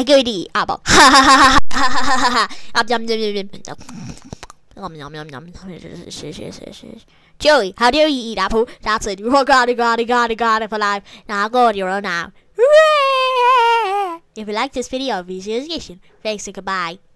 I'm going to eat apple. Ha ha ha ha ha ha ha ha. Joey, how dare you eat apple? That's it. You got it for life. Now go on your own now. If you like this video, please use thanks and goodbye.